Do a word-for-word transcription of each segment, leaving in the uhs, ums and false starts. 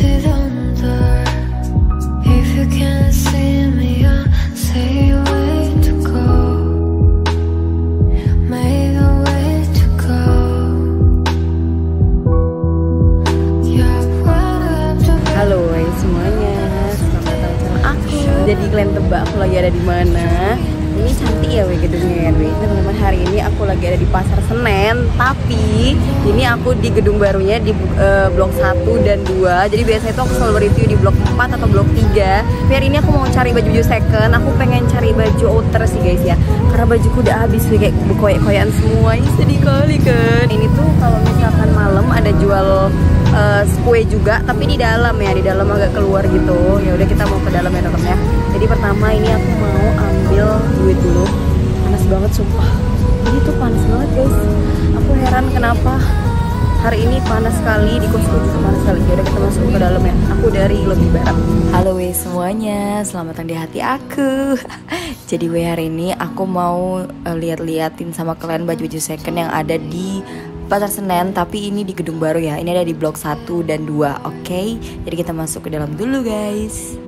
Jadi kalian tebak aku lagi ada di mana? Ini cantik ya weh gedungnya ya weh. Teman-teman, hari ini aku lagi ada di Pasar Senen, tapi ini aku di gedung barunya di uh, blok satu dan dua. Jadi biasanya itu aku selalu review di blok empat atau blok tiga. Tapi hari ini aku mau cari baju-baju second. Aku pengen cari baju outer sih guys ya. Karena bajuku udah habis weh, kayak berkoyak-koyakan semua. Ini sedih kali kan. Ini tuh kalau misalkan malam ada jual Uh, kue juga, tapi di dalam ya, di dalam agak keluar gitu. Ya udah kita mau ke dalam ya teman-teman ya. Jadi pertama ini aku mau ambil duit dulu. Panas banget sumpah. Ini tuh panas banget guys. Aku heran kenapa hari ini panas sekali di kosku juga panas sekali. Ya udah kita masuk ke dalam ya. Aku dari lebih barat. Halo weh semuanya, selamat datang di hati aku. Jadi weh hari ini aku mau uh, lihat-liatin sama kalian baju-baju second yang ada di Pasar Senen, tapi ini di gedung baru ya. Ini ada di blok satu dan dua. Oke, okay? Jadi kita masuk ke dalam dulu guys.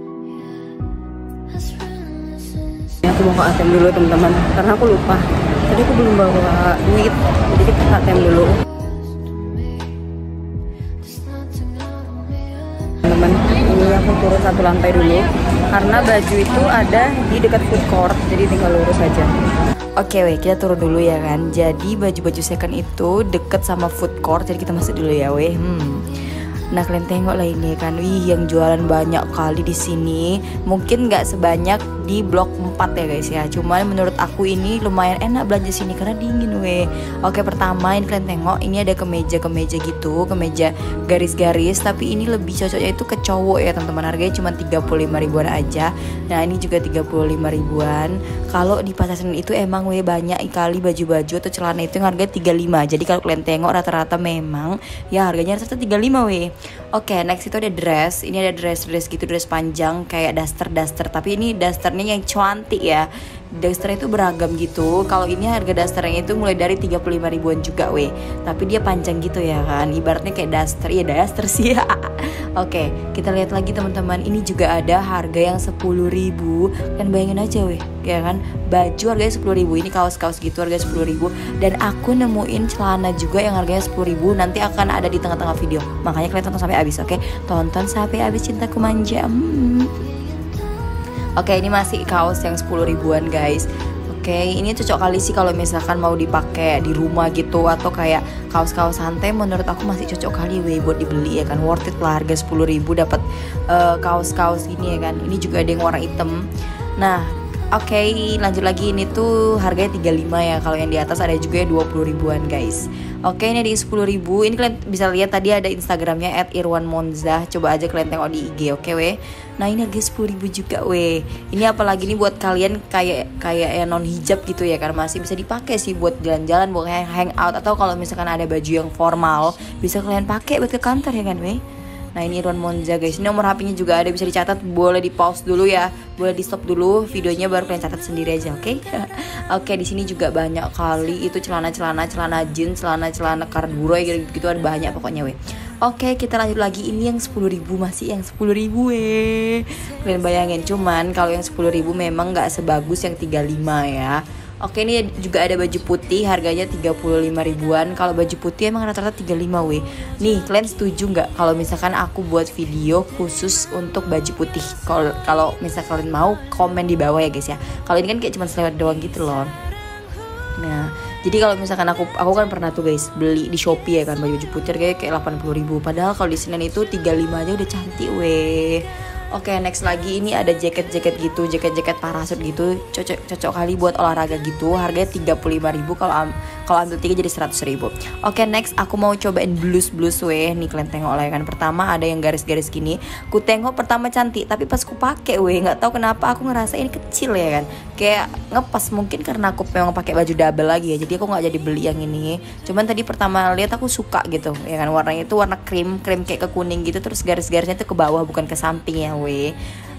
Ini aku mau ke A T M dulu teman-teman, karena aku lupa. Tadi aku belum bawa duit. Jadi kita ke A T M dulu. Teman-teman, ini aku turun satu lantai dulu. Karena baju itu ada di dekat food court, jadi tinggal lurus aja. Oke weh, kita turun dulu ya kan. Jadi baju-baju second itu deket sama food court, jadi kita masuk dulu ya weh. Hmm. Nah kalian tengok lah ini kan, wih yang jualan banyak kali di sini. Mungkin nggak sebanyak di blok empat ya guys ya. Cuman menurut aku ini lumayan enak belanja sini karena dingin weh. Oke, pertama ini kalian tengok, ini ada kemeja-kemeja gitu, kemeja garis-garis, tapi ini lebih cocoknya itu ke cowok ya teman-teman. Harganya cuma tiga puluh lima ribuan aja. Nah ini juga tiga puluh lima ribuan. Kalau di Pasar Senen itu emang weh banyak kali baju-baju atau celana itu yang harganya tiga puluh lima. Jadi kalau kalian tengok rata-rata memang ya harganya rata-rata tiga puluh lima weh. Oke, next itu ada dress. Ini ada dress-dress gitu, dress panjang kayak daster-daster. Tapi ini dasternya yang cantik ya. Daster itu beragam gitu. Kalau ini harga dasternya itu mulai dari tiga puluh lima ribuan juga weh. Tapi dia panjang gitu ya kan. Ibaratnya kayak daster. Iya daster sih ya. Oke, kita lihat lagi teman-teman. Ini juga ada harga yang sepuluh ribu. Dan bayangin aja weh, ya kan. Baju harganya sepuluh ribu. Ini kaos-kaos gitu harganya sepuluh ribu. Dan aku nemuin celana juga yang harganya sepuluh ribu. Nanti akan ada di tengah-tengah video. Makanya kalian tonton sampai habis, oke? Tonton sampai habis, cintaku manja. Hmm. Oke, ini masih kaos yang sepuluh ribuan guys. Oke, ini cocok kali sih kalau misalkan mau dipakai di rumah gitu, atau kayak kaos-kaos santai. Menurut aku masih cocok kali weh buat dibeli ya kan. Worth it lah, harga sepuluh ribu dapat uh, kaos-kaos gini ya kan. Ini juga ada yang warna hitam. Nah, oke, okay, lanjut lagi. Ini tuh harganya tiga puluh lima ya. Kalau yang di atas ada juga dua puluh ribuan guys. Oke, okay, ini ada sepuluh ribu. Ini kalian bisa lihat tadi ada Instagramnya at irwan monza. Coba aja kalian tengok di I G, oke okay, weh. Nah ini harga sepuluh ribu juga weh. Ini apalagi nih buat kalian kayak kayak ya non hijab gitu ya kan. Masih bisa dipakai sih buat jalan-jalan, buat hangout, atau kalau misalkan ada baju yang formal bisa kalian pakai buat ke kantor ya kan weh. Nah ini Irwan Monza guys. Ini nomor H P-nya juga ada, bisa dicatat. Boleh di pause dulu ya, boleh di stop dulu videonya, baru kalian catat sendiri aja, oke? Okay? Oke, okay, di sini juga banyak kali itu celana-celana, celana jeans, celana-celana karduroy gitu-gitu, ada banyak pokoknya weh. Oke, okay, kita lanjut lagi. Ini yang sepuluh ribu, masih yang sepuluh ribu weh. Kalian bayangin, cuman kalau yang sepuluh ribu memang nggak sebagus yang tiga puluh lima ya. Oke, ini juga ada baju putih, harganya tiga puluh lima ribuan. Kalau baju putih emang rata-rata tiga puluh lima weh. Nih, kalian setuju nggak kalau misalkan aku buat video khusus untuk baju putih? Kalau kalau misalkan kalian mau, komen di bawah ya guys ya. Kalau ini kan kayak cuma selewat doang gitu loh. Nah, jadi kalau misalkan aku aku kan pernah tuh guys beli di Shopee ya kan baju putih kayak kayak delapan puluh ribu. Padahal kalau di Senen itu tiga puluh lima aja udah cantik weh. Oke, next lagi ini ada jaket-jaket gitu, jaket-jaket parasut gitu, cocok cocok kali buat olahraga gitu. Harganya tiga puluh lima ribu, kalau am, kalau ambil tiga jadi seratus ribu. Oke, next aku mau cobain blus-blus weh. Nih kalian tengok lah ya kan. Pertama ada yang garis-garis gini. Ku tengok pertama cantik, tapi pas ku pakai weh, nggak tahu kenapa aku ngerasa ini kecil ya kan. Kayak ngepas, mungkin karena aku memang pakai baju double lagi ya. Jadi aku nggak jadi beli yang ini. Cuman tadi pertama lihat aku suka gitu ya kan. Warnanya itu warna krim, krim kayak ke kuning gitu, terus garis-garisnya tuh ke bawah bukan ke samping ya weh.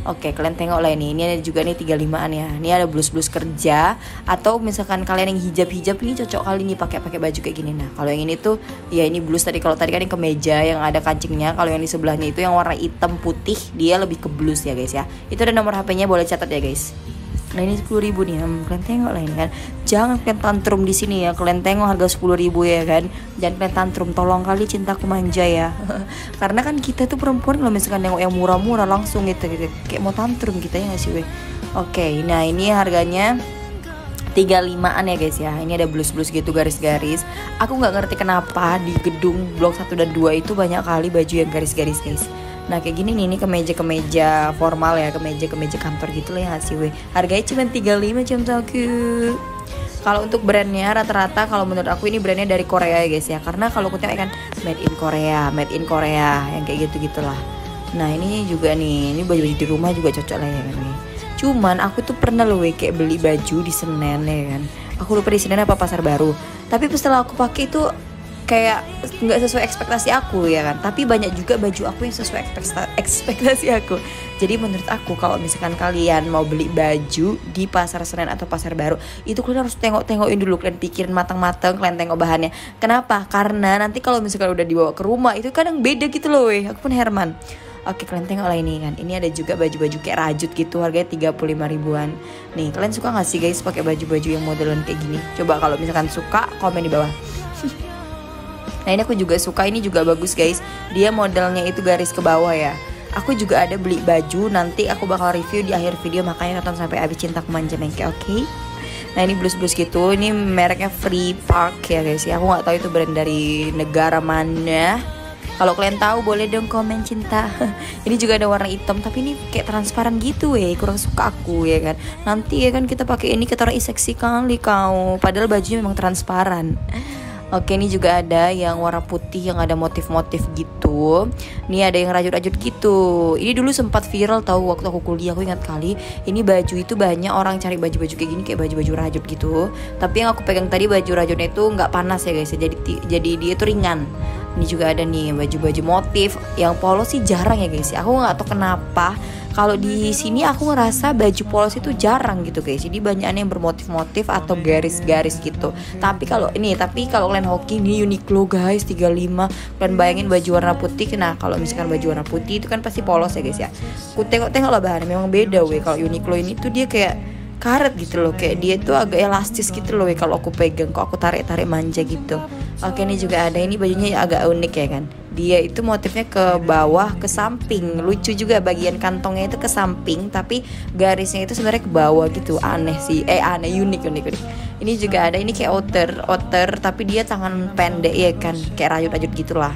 Oke, kalian tengok lah ini. Ini ada juga nih tiga puluh limaan ya. Ini ada blus-blus kerja, atau misalkan kalian yang hijab-hijab ini cocok kali nih pakai pakai baju kayak gini. Nah, kalau yang ini tuh ya ini blus tadi. Kalau tadi kan yang kemeja yang ada kancingnya. Kalau yang di sebelahnya itu yang warna hitam putih, dia lebih ke blus ya guys ya. Itu ada nomor H P-nya, boleh catat ya guys. Nah ini sepuluh ribu nih, hmm, kalian tengok lah ini kan. Jangan kalian tantrum di sini ya. Kalian tengok harga sepuluh ribu ya kan. Jangan kalian tantrum, tolong kali cintaku manja ya. Karena kan kita tuh perempuan kalau misalkan nengok yang murah-murah langsung gitu, gitu kayak mau tantrum kita ya nggak sih weh. Oke, nah ini harganya tiga puluh limaan ya guys ya. Ini ada blus-blus gitu garis-garis. Aku nggak ngerti kenapa di gedung blok satu dan dua itu banyak kali baju yang garis-garis guys. Nah kayak gini nih, ini kemeja-kemeja formal ya, kemeja-kemeja kantor gitu lah ya sih weh. Harganya cuma tiga puluh lima jam aku. Kalau untuk brandnya rata-rata kalau menurut aku ini brandnya dari Korea ya guys ya. Karena kalau aku tengok kan made in Korea, made in Korea yang kayak gitu-gitulah. Nah ini juga nih, ini baju-baju di rumah juga cocok lah ya kan nih. Cuman aku tuh pernah loh weh kayak beli baju di Senen ya kan. Aku lupa di Senen apa Pasar Baru. Tapi setelah aku pakai itu kayak nggak sesuai ekspektasi aku ya kan. Tapi banyak juga baju aku yang sesuai ekspektasi aku. Jadi menurut aku kalau misalkan kalian mau beli baju di Pasar Senen atau Pasar Baru, itu kalian harus tengok-tengokin dulu, kalian pikirin matang-matang, kalian tengok bahannya. Kenapa? Karena nanti kalau misalkan udah dibawa ke rumah itu kadang beda gitu loh weh. Aku pun Herman. Oke, kalian tengok lah ini kan. Ini ada juga baju-baju kayak rajut gitu, harganya tiga puluh lima ribuan. Nih, kalian suka gak sih guys pakai baju-baju yang modelan kayak gini? Coba kalau misalkan suka, komen di bawah. Nah ini aku juga suka, ini juga bagus guys. Dia modelnya itu garis ke bawah ya. Aku juga ada beli baju, nanti aku bakal review di akhir video, makanya nonton sampai habis, cintaku manja mengke, oke? Okay? Nah ini blus-blus gitu, ini mereknya Free Park ya guys ya. Aku nggak tahu itu brand dari negara mana. Kalau kalian tahu boleh dong komen cinta. Ini juga ada warna hitam, tapi ini kayak transparan gitu weh, kurang suka aku ya kan. Nanti ya kan kita pakai ini kata orang seksi kali kau, padahal bajunya memang transparan. Oke, ini juga ada yang warna putih yang ada motif-motif gitu. Ini ada yang rajut-rajut gitu. Ini dulu sempat viral tahu waktu aku kuliah, aku ingat kali. Ini baju itu banyak orang cari baju-baju kayak gini, kayak baju-baju rajut gitu. Tapi yang aku pegang tadi baju rajutnya itu nggak panas ya guys. Jadi jadi dia itu ringan. Ini juga ada nih baju-baju motif. Yang polos sih jarang ya guys. Aku nggak tahu kenapa. Kalau di sini aku ngerasa baju polos itu jarang gitu guys. Jadi banyaknya yang bermotif-motif atau garis-garis gitu. Tapi kalau ini, tapi kalau kalian hoki ini Uniqlo guys tiga puluh lima. Kalian bayangin baju warna putih. Nah, kalau misalkan baju warna putih itu kan pasti polos ya guys ya. Aku tengok-tengok lah bahannya memang beda weh. Kalau Uniqlo ini tuh dia kayak karet gitu loh, kayak dia tuh agak elastis gitu loh weh. Kalau aku pegang, kok aku tarik-tarik manja gitu. Oke, ini juga ada, ini bajunya agak unik ya kan. Dia itu motifnya ke bawah, ke samping. Lucu juga, bagian kantongnya itu ke samping, tapi garisnya itu sebenarnya ke bawah gitu. Aneh sih, eh aneh, unik, unik, unik. Ini juga ada, ini kayak outer, outer, tapi dia tangan pendek ya kan, kayak rajut-rajut gitulah.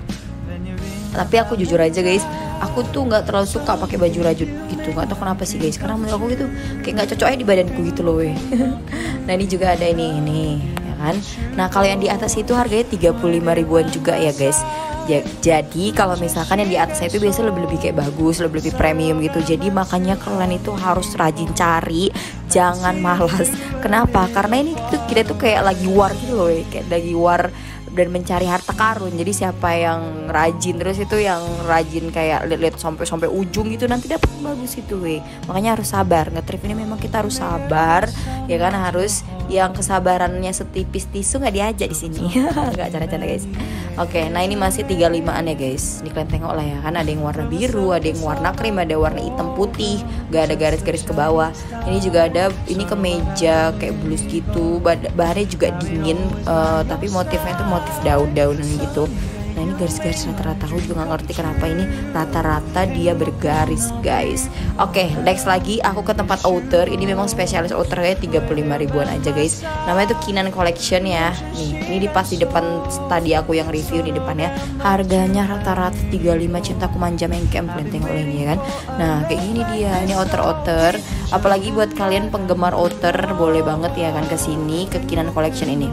Tapi aku jujur aja guys, aku tuh nggak terlalu suka pakai baju rajut gitu. Nggak tahu kenapa sih guys, karena menurut aku gitu kayak nggak cocok aja di badanku gitu loh weh. Nah ini juga ada ini, ini ya kan. Nah kalau yang di atas itu harganya tiga puluh lima ribuan juga ya guys. Jadi kalau misalkan yang di atas itu biasanya lebih-lebih kayak bagus, lebih-lebih premium gitu. Jadi makanya kalian itu harus rajin cari, jangan malas. Kenapa? Karena ini tuh kita tuh kayak lagi war gitu loh, kayak lagi war dan mencari harta karun. Jadi siapa yang rajin terus itu yang rajin kayak lihat-lihat sampai sampai ujung gitu nanti dapat bagus itu weh. Makanya harus sabar. Nge-thrift ini memang kita harus sabar ya kan, harus yang kesabarannya setipis tisu nggak diajak di sini. Nggak canda-canda guys. Oke, nah ini masih tiga puluh limaan ya guys. Ini kalian tengok lah ya kan, ada yang warna biru, ada yang warna krim, ada warna hitam putih, gak ada garis-garis ke bawah. Ini juga ada, ini kemeja kayak blus gitu, bahannya juga dingin, uh, tapi motifnya itu motif daun-daunan gitu. Nah ini garis-garis rata-rata, aku juga gak ngerti kenapa ini rata-rata dia bergaris guys. Oke, next lagi aku ke tempat outer. Ini memang spesialis outernya tiga puluh lima ribuan aja guys. Namanya tuh Kinan Collection ya. Nih, ini di pas di depan tadi aku yang review di depannya. Harganya rata-rata tiga puluh lima, cintaku manja mengkem. Kalian tengok ini ya kan. Nah kayak gini dia, ini outer-outer. Apalagi buat kalian penggemar outer, boleh banget ya kan kesini ke Kinan Collection ini.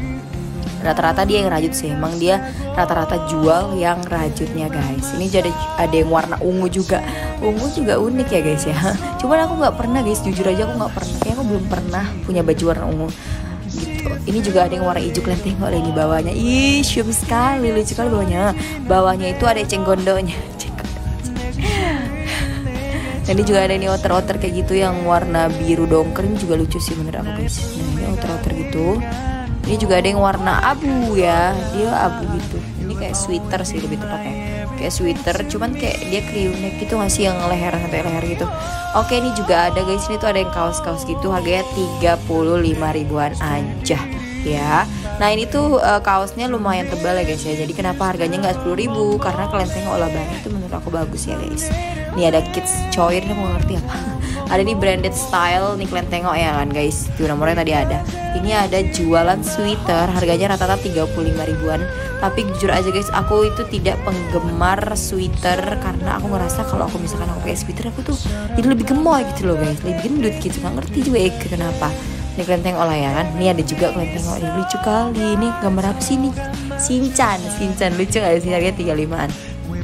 Rata-rata dia yang rajut sih, emang dia rata-rata jual yang rajutnya guys. Ini jadi ada yang warna ungu juga, ungu juga unik ya guys ya. Cuman aku nggak pernah guys, jujur aja aku nggak pernah, kayak aku belum pernah punya baju warna ungu gitu. Ini juga ada yang warna hijau, kalian tengok ini bawahnya, ih syum sekali, lucu sekali bawahnya. Bawahnya itu ada eceng gondoknya. Dan ini juga ada nih outer-outer kayak gitu yang warna biru dongker, ini juga lucu sih menurut aku guys. Nah ini outer-outer gitu. Ini juga ada yang warna abu ya, dia abu gitu. Ini kayak sweater sih lebih tepatnya, kayak sweater, cuman kayak dia crew neck gitu nggak sih, yang leher sampai leher gitu. Oke, ini juga ada guys, ini tuh ada yang kaos-kaos gitu, harganya tiga puluh lima ribuan aja ya. Nah ini tuh uh, kaosnya lumayan tebal ya guys ya. Jadi kenapa harganya nggak sepuluh ribu? Karena kalian tengok lah bahannya itu menurut aku bagus ya guys. Nih ada kids choir, ini mau ngerti apa? Ada nih branded style, nih kalian tengok ya kan guys. Tuh nomornya tadi ada. Ini ada jualan sweater, harganya rata-rata tiga puluh lima ribuan. Tapi jujur aja guys, aku itu tidak penggemar sweater karena aku ngerasa kalau aku misalkan aku pakai sweater aku tuh jadi lebih gemoy gitu loh guys, lebih gendut gitu. Nggak ngerti juga ya kenapa. Ini kalian tengok lah ya kan. Ini ada juga kalian tengok, ini lucu kali. Ini gambar apa sih nih? Shinchan, Shinchan lucu gak sih, harganya tiga puluh limaan.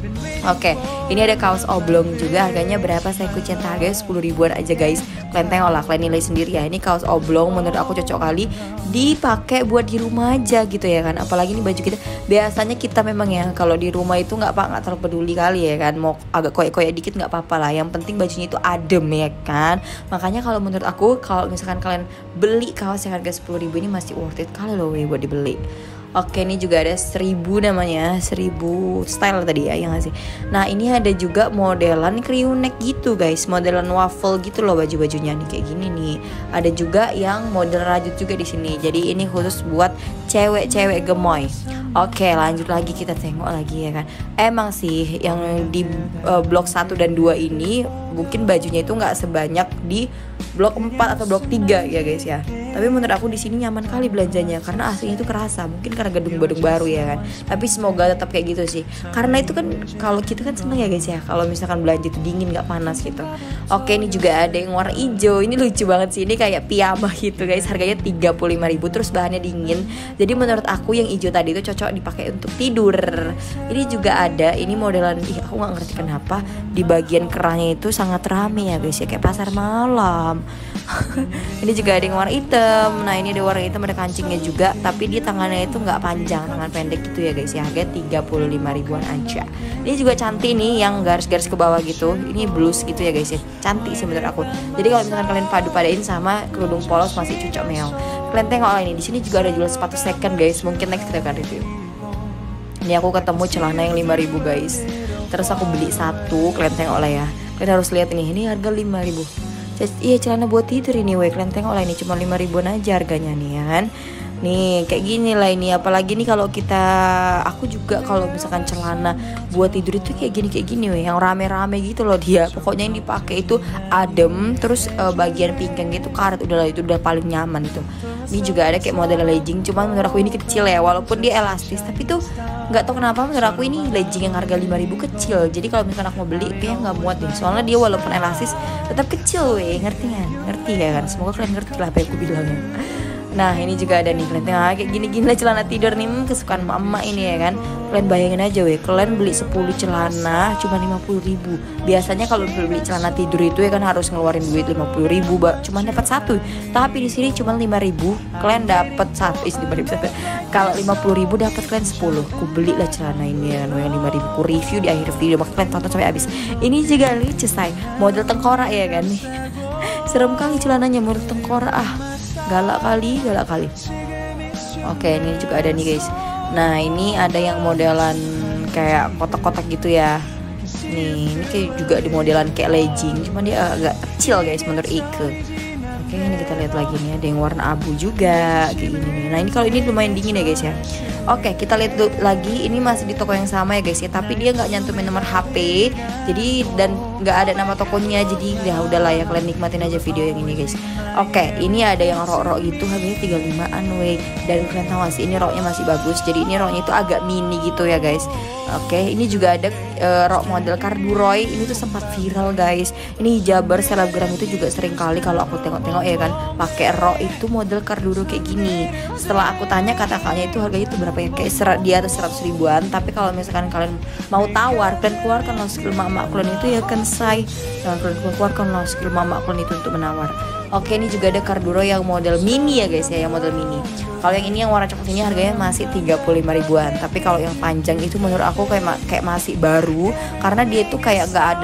Oke, ini ada kaos oblong juga, harganya berapa saya kucing, harganya sepuluh ribuan aja guys. Kalian tengok lah, kalian nilai sendiri ya. Ini kaos oblong menurut aku cocok kali dipakai buat di rumah aja gitu ya kan. Apalagi ini baju kita, biasanya kita memang ya kalau di rumah itu nggak pak nggak terlalu peduli kali ya kan, mau agak koyak-koyak dikit nggak apa-apa lah. Yang penting bajunya itu adem ya kan. Makanya kalau menurut aku kalau misalkan kalian beli kaos yang harga sepuluh ribu ini masih worth it kali loh ya buat dibeli. Oke, ini juga ada seribu namanya, seribu style tadi ya, yang nggak sih. Nah ini ada juga modelan crew neck gitu guys, modelan waffle gitu loh baju-bajunya nih kayak gini nih. Ada juga yang model rajut juga di sini. Jadi ini khusus buat cewek-cewek gemoy. Oke, lanjut lagi, kita tengok lagi ya kan. Emang sih yang di uh, blok satu dan dua ini mungkin bajunya itu nggak sebanyak di blok empat atau blok tiga ya guys ya. Tapi menurut aku di sini nyaman kali belanjanya karena aslinya itu kerasa. Mungkin karena gedung-gedung baru ya kan. Tapi semoga tetap kayak gitu sih. Karena itu kan kalau kita kan seneng ya guys ya, kalau misalkan belanja itu dingin nggak panas gitu. Oke, ini juga ada yang warna hijau. Ini lucu banget sih. Ini kayak piyama gitu guys. Harganya tiga puluh lima ribu, terus bahannya dingin. Jadi menurut aku yang hijau tadi itu cocok dipakai untuk tidur. Ini juga ada, ini modelan, ih aku nggak ngerti kenapa di bagian kerahnya itu sangat rame ya guys ya, kayak pasar malam. Ini juga ada yang warna hitam. Nah ini ada warna hitam, ada kancingnya juga, tapi dia tangannya itu nggak panjang, tangan pendek gitu ya guys ya. Harga tiga puluh lima ribuan aja. Ini juga cantik nih, yang garis-garis ke bawah gitu. Ini blus gitu ya guys ya, cantik sih menurut aku. Jadi kalau misalkan kalian padu-padain sama kerudung polos masih cocok meong. Kalian tengok lah ini, di sini juga ada jual sepatu second guys. Mungkin next kita akan review. Ini aku ketemu celana yang lima ribu guys. Terus aku beli satu, kalian tengok lah ya. Kalian harus lihat ini, ini harga lima ribu. Iya, celana buat tidur ini weh, kalian tengok lah, ini cuma lima ribuan aja harganya nih ya kan. Nih kayak gini lah ini, apalagi nih kalau kita, aku juga kalau misalkan celana buat tidur itu kayak gini kayak gini weh, yang rame-rame gitu loh dia. Pokoknya yang dipakai itu adem, terus uh, bagian pinggang gitu karet, udah lah itu udah paling nyaman itu. Ini juga ada kayak model legging, cuman menurut aku ini kecil ya, walaupun dia elastis, tapi tuh nggak tahu kenapa menurut aku ini legging yang harga lima ribu kecil. Jadi kalau misalkan aku mau beli kayaknya nggak muat deh, soalnya dia walaupun elastis tetap kecil weh, ngerti kan? Ngerti ya kan? Semoga kalian ngerti lah apa yang aku bilang ya. Nah ini juga ada nih, kalian tengok kayak gini-gini lah celana tidur nih, hmm, kesukaan mama ini ya kan. Kalian bayangin aja weh, kalian beli sepuluh celana cuma lima puluh ribu. Biasanya kalau beli celana tidur itu ya kan harus ngeluarin duit lima puluh ribu, cuma dapat satu. Tapi di sini cuma lima ribu, kalian dapat satu, is lima ribu satu. Kalau lima puluh ribu dapat kalian sepuluh. Ku beli lah celana ini ya, yang lima ribu. Ku review di akhir video, maka kalian tonton sampai habis. Ini juga lucu say, model tengkorak ya kan. Serem kali celananya, model tengkorak ah. Galak kali, galak kali. Oke, ini juga ada nih guys. Nah ini ada yang modelan kayak kotak-kotak gitu ya. Nih ini kayak juga di modelan kayak legging, cuman dia agak kecil guys menurut Ike. Oke, ini kita lihat lagi nih, ada yang warna abu juga kayak gini nih. Nah ini kalau ini lumayan dingin ya guys ya. Oke, kita lihat lagi, ini masih di toko yang sama ya guys ya, tapi dia nggak nyantumin nomor H P, jadi dan nggak ada nama tokonya, jadi ya udahlah ya, kalian nikmatin aja video yang ini guys. Oke, ini ada yang rok-rok gitu, harganya tiga puluh limaan weh, dan kalian tahu gak sih ini roknya masih bagus, jadi ini roknya itu agak mini gitu ya guys. Oke, ini juga ada uh, rok model Karduroy, ini tuh sempat viral guys. Ini hijaber selebgram itu juga sering kali kalau aku tengok-tengok ya kan, pakai rok itu model Karduroy kayak gini. Setelah aku tanya kata-katanya itu harganya itu berapa ya, kayak serat di atas seratus ribuan. Tapi kalau misalkan kalian mau tawar, kalian keluarkan loh skill mama kalian itu ya kan say, dan kalian keluarkan loh skill mama kalian itu untuk menawar. Oke, ini juga ada Karduroy yang model mini ya guys ya, yang model mini. Kalau yang ini yang warna coklat ini harganya masih tiga puluh lima ribuan. Tapi kalau yang panjang itu menurut aku kayak kayak masih baru, karena dia itu kayak nggak ada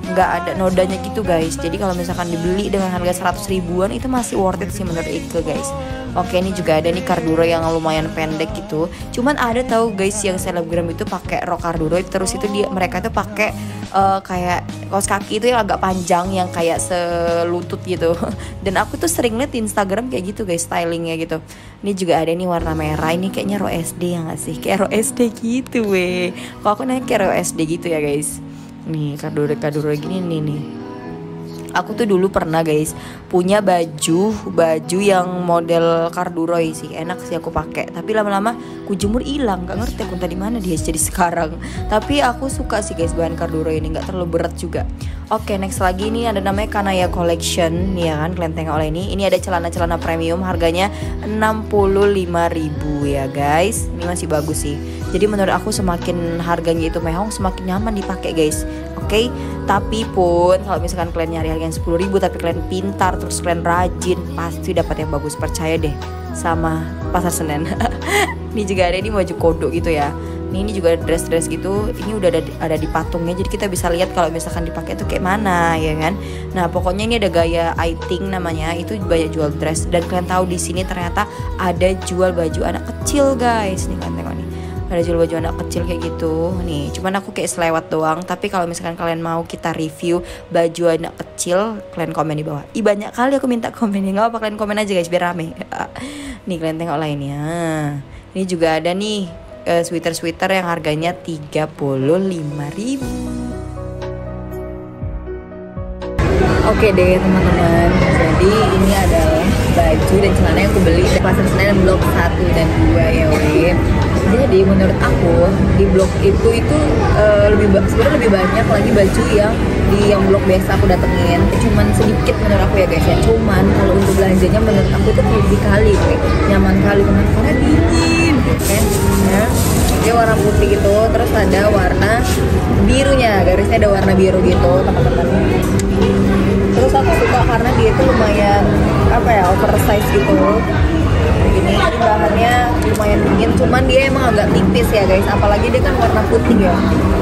nggak ada nodanya gitu guys. Jadi kalau misalkan dibeli dengan harga seratus ribuan itu masih worth it sih menurut Ike guys. Oke, ini juga ada nih karduro yang lumayan pendek gitu. Cuman ada tahu guys yang selebgram itu pakai rok karduro, terus itu dia mereka tuh pakai uh, kayak kaos kaki itu yang agak panjang yang kayak selutut gitu. Dan aku tuh sering liat di Instagram kayak gitu guys, stylingnya gitu. Ini juga ada nih warna merah, ini kayaknya Ro S D ya nggak sih? Kayak Ro S D gitu weh. Kalau aku nanya kayak Ro S D gitu ya guys. Nih karduro karduro gini nih nih. Aku tuh dulu pernah guys punya baju baju yang model karduroi sih, enak sih aku pakai. Tapi lama-lama ku jemur hilang, nggak ngerti aku tadi mana dia jadi sekarang. Tapi aku suka sih guys bahan karduroi ini, nggak terlalu berat juga. Oke, next lagi ini ada namanya Kanaya Collection nih ya kan, kalian tengok oleh ini. Ini ada celana-celana premium harganya enam puluh lima ribu ya guys. Ini masih bagus sih. Jadi menurut aku semakin harganya itu mehong semakin nyaman dipakai guys. Oke, tapi pun kalau misalkan kalian nyari harga yang sepuluh ribu tapi kalian pintar terus kalian rajin, pasti dapat yang bagus, percaya deh sama Pasar Senen. Ini juga ada ini baju kodok gitu ya. Ini, ini juga dress-dress gitu. Ini udah ada, ada di patungnya, jadi kita bisa lihat kalau misalkan dipakai itu kayak mana ya kan. Nah pokoknya ini ada gaya I think namanya, itu banyak jual dress. Dan kalian tahu di sini ternyata ada jual baju anak kecil guys. Nih kalian tengok nih, ada jual baju anak kecil kayak gitu nih. Cuman aku kayak selewat doang. Tapi kalau misalkan kalian mau kita review baju anak kecil, kalian komen di bawah. Ih banyak kali aku minta komennya, nggak apa kalian komen aja guys biar rame. Nih kalian tengok lainnya. Ini juga ada nih uh, sweater-sweater yang harganya tiga puluh lima ribu. Oke deh teman-teman, jadi ini adalah baju dan celana yang aku beli di Pasar Senen blok satu dan dua ya weh. Jadi menurut aku di blok itu itu uh, lebih sebenarnya lebih banyak lagi baju yang di yang blok biasa aku datengin. Cuman sedikit menurut aku ya guys ya. Cuman kalau untuk belanjanya menurut aku itu lebih kali weh. Nyaman kali teman karena dingin kan ya. Dia warna putih gitu, terus ada warna birunya, garisnya ada warna biru gitu teman-teman. Terus aku suka karena dia itu lumayan apa ya, oversize gitu. Begini, jadi bahannya lumayan dingin, cuman dia emang agak tipis ya guys, apalagi dia kan warna putih ya.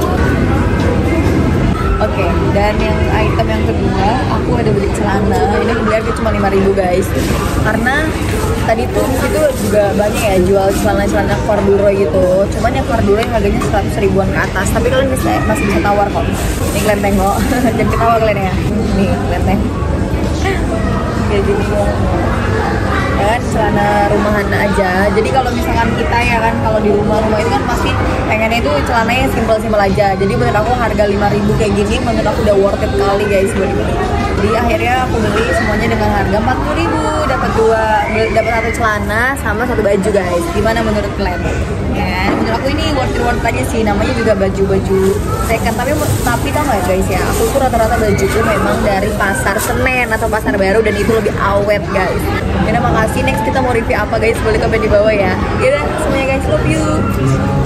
Oke, okay, dan yang item yang kedua aku ada beli celana. Ini aku beli harga cuma lima ribu guys. Karena tadi tuh itu juga banyak ya jual celana-celana karduro gitu. Cuman yang karduro yang harganya seratus ribuan ke atas. Tapi kalian bisa masih bisa tawar kok. Ini kalian tengok. Jangan ketawa kalian ya. Nih, kalian tengok. Kayak gini ya kan, celana rumahan aja. Jadi kalau misalkan kita ya kan, kalau di rumah-rumah itu kan pasti pengennya itu celananya simpel-simpel aja. Jadi menurut aku harga lima ribu kayak gini menurut aku udah worth it kali guys buat dibeli. Jadi akhirnya aku beli semuanya dengan harga empat puluh ribu, dapat dua, dapat satu celana sama satu baju guys. Gimana menurut kalian? Ya, menurut aku ini worth it worth aja sih. Namanya juga baju-baju second, tapi tapi tau gak guys ya, aku tuh rata-rata baju tuh memang dari Pasar Senen atau Pasar Baru dan itu lebih awet guys. Jadi makasih. Next kita mau review apa guys, boleh komen di bawah ya. Yaudah semuanya guys, love you.